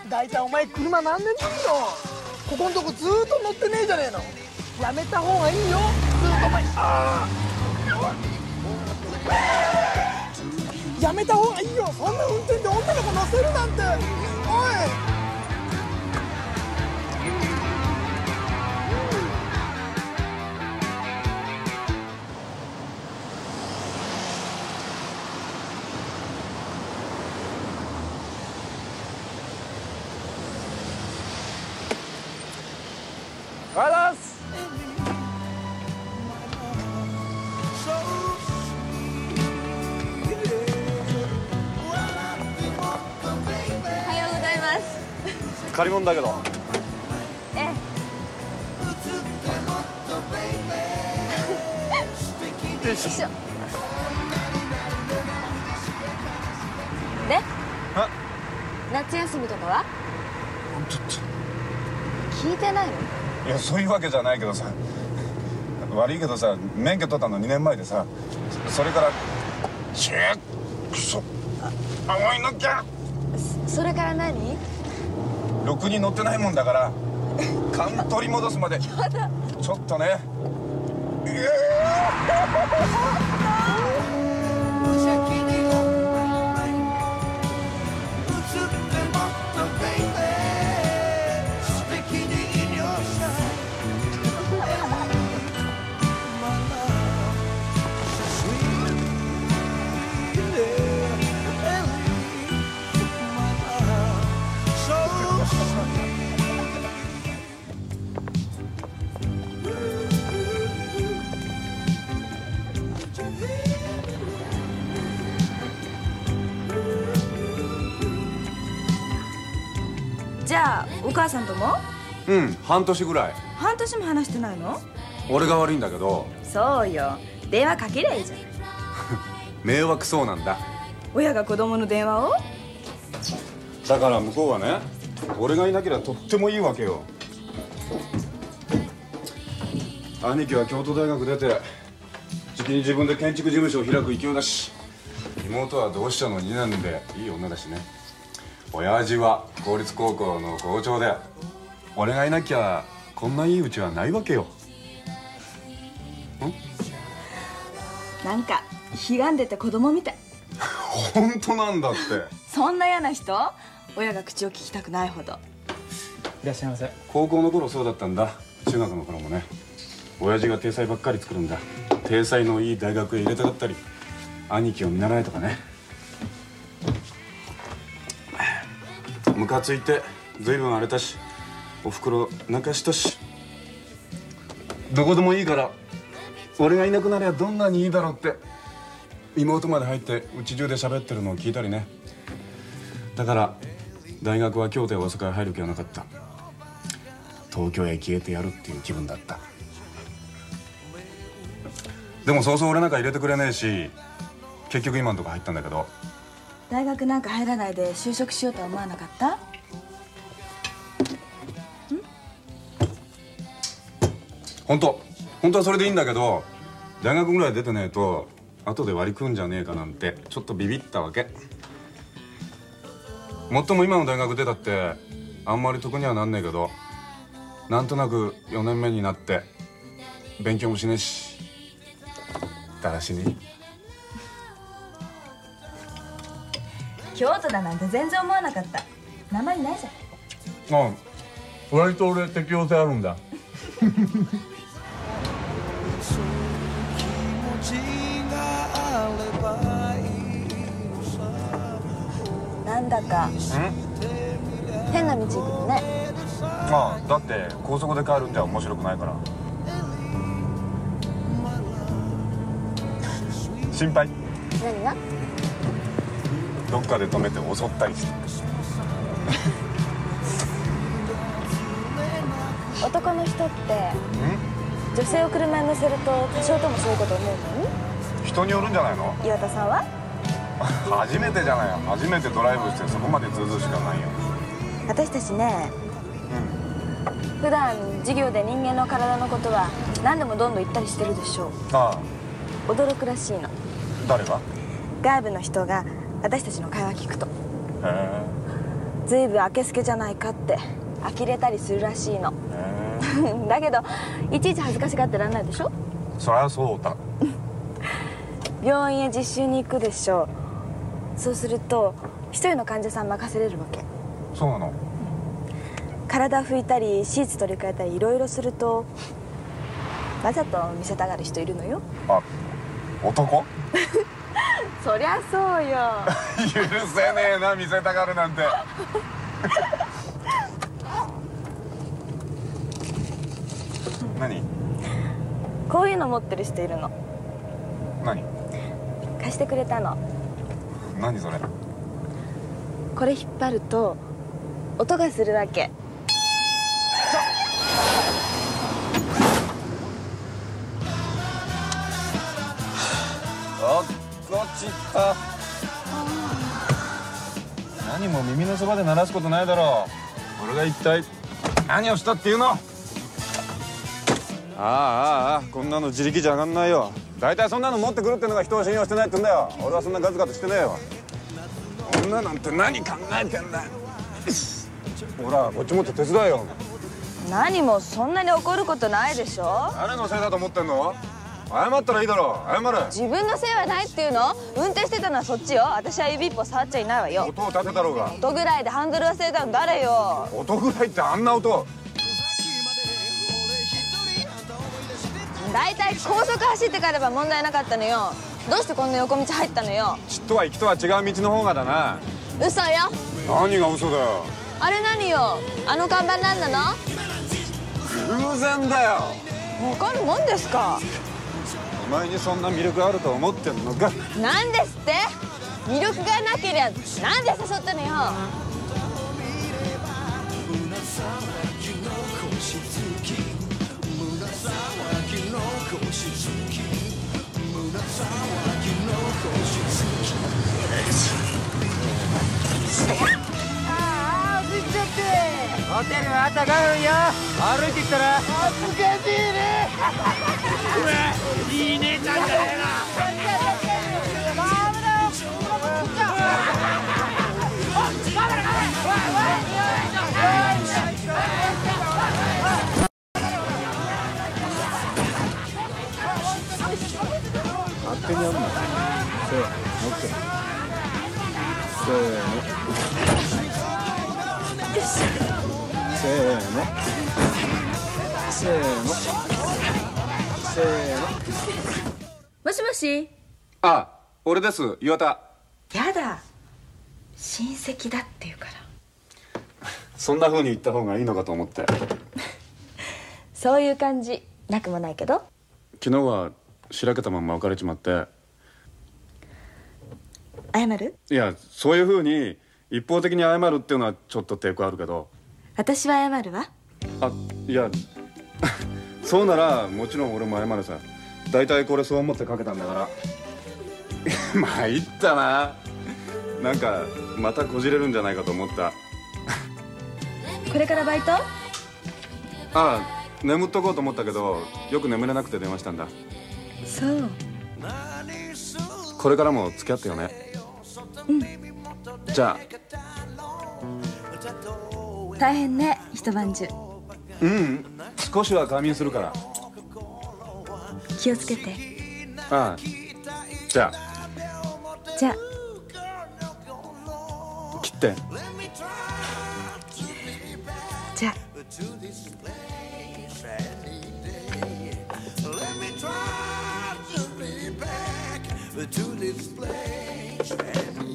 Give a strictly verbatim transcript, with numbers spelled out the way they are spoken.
大体お前車何年乗るの？ここんとこずーっと乗ってねえじゃねえの。やめた方がいいよ。ずーっとお前ああやめた方がいいよ。そんな運転で女の子乗せるなんて。おいおはようございます。 おはようございます。 借り物だけど。 ええ。よいしょ。で？夏休みとかは？ ちょっ聞いてないの？ といやそういうわけじゃないけどさ、悪いけどさ、免許取ったのにねんまえでさ、それからチェックソ青いのきゃ。 それから何？ ろくに乗ってないもんだから勘取り戻すまでちょっとね。 じゃあお母さんとも？ うん半年ぐらい。 半年も話してないの？ 俺が悪いんだけど。 そうよ、電話かけりゃいいじゃん。 迷惑そうなんだ。 親が子供の電話を？ だから向こうはね、俺がいなければとってもいいわけよ。兄貴は京都大学出てじきに自分で建築事務所を開く勢いだし、妹は同志社のにねんでいい女だしね。親父は公立高校の校長で、俺がいなきゃこんないいうちはないわけよ。 ん？なんかひがんでて子供みたい。 本当なんだって。 そんな嫌な人？親が口を聞きたくないほど。 いらっしゃいませ。 高校の頃そうだったんだ。中学の頃もね。親父が体裁ばっかり作るんだ。体裁のいい大学へ入れたかったり、兄貴を見習えとかね。ムカついて随分荒れたし、おふくろ泣かしたし、どこでもいいから俺がいなくなりゃどんなにいいだろうって妹まで入ってうち中で喋ってるのを聞いたりね。だから大学は京都や大阪へ入る気はなかった。東京へ消えてやるっていう気分だった。でもそうそう俺なんか入れてくれねえし、結局今のとこ入ったんだけど。 大学なんか入らないで就職しようとは思わなかった？ん？ 本当本当はそれでいいんだけど、大学ぐらい出てねえと後で割り食うんじゃねえかなんてちょっとビビったわけ。もっとも今の大学出たってあんまり得にはなんねえけど、なんとなくよねんめになって勉強もしねえし、だらしねえ。 京都だなんて全然思わなかった。名前ないじゃん。 ああ、割と俺適応性あるんだ。 なんだか変な道行くのね。 ああ、だって高速で帰るんじゃ面白くないから。心配？ 何が？ どっかで止めて襲ったりして。 男の人って女性を車に乗せると多少ともそういうこと思うの？ 人によるんじゃないの？ 岩田さんは？ 初めてじゃないよ。初めてドライブしてそこまでズうずうしかないよ。 私たちね、うん、普段授業で人間の体のことは何でもどんどん言ったりしてるでしょ。 ああ、驚くらしいの。 誰が？ 外部の人が私たちの会話聞くと。 へえ。 ずいぶんあけすけじゃないかって呆れたりするらしいの。だけどいちいち恥ずかしがってらんないでしょ。 そりゃそうだ。 病院へ実習に行くでしょ。そうすると一人の患者さん任せれるわけ。 そうなの？ 体拭いたりシーツ取り替えたりいろいろするとわざと見せたがる人いるのよ。 あ、男？ そりゃそうよ。 許せねえな、見せたがるなんて。何？ こういうの持ってる人いるの。 何？ 貸してくれたの。 何それ？ これ引っ張ると音がするわけ。 あっこちった。何も耳のそばで鳴らすことないだろう。俺が一体何をしたっていうの？ああああ、こんなの自力じゃ上がんないよ。大体そんなの持ってくるってのが人を信用してないってんだよ。俺はそんなガツガツしてねえよ。女なんて何考えてんだよ。ほらこっちもっと手伝えよ。 何もそんなに怒ることないでしょ。 誰のせいだと思ってんの？謝ったらいいだろう。謝れ。 自分のせいはないっていうの？運転してたのはそっちよ。私は指一本触っちゃいないわよ。 音を立てたろうが。 音ぐらいでハンドル忘れたの誰よ。 音ぐらいってあんな音。 だいたい高速走ってからば問題なかったのよ。どうしてこんな横道入ったのよ。 ちっとは行きとは違う道の方がだな。 嘘よ。 何が嘘だよ。 あれ何よ。あの看板何なの？ 偶然だよ。 わかるもんですか。 お前にそんな魅力あると思ってんのか。 なんですって。魅力がなけりゃなんで誘ったのよ。 ああ歩いちゃって。 ホテルはあとごふんよ。歩いてきたら恥ずかしいね。 うわ、いい姉ちゃんじゃねえな。 ダメだよ。 勝手にやるの。せーの、オッケー。せーの。せーの。せーの。せーの。 もしもし。 あ、俺です、岩田。 やだ、親戚だって言うから。 そんな風に言った方がいいのかと思って。 そういう感じなくもないけど。 昨日はしらけたまま別れちまって。 謝る？ いや、そういう風に一方的に謝るっていうのはちょっと抵抗あるけど。 私は謝るわ。 あ、いやそうならもちろん俺も謝るさ。大体これそう思ってかけたんだから。参ったな。なんかまたこじれるんじゃないかと思った。 これからバイト？ ああ、眠っとこうと思ったけどよく眠れなくて電話したんだ。 そう。 これからも付き合ってよね。 うん。 じゃあ。 大変ね、一晩中。 うん、少しは仮眠するから。 気をつけて。 ああ、じゃあ。 じゃあ切って。 じゃあ。 To this place.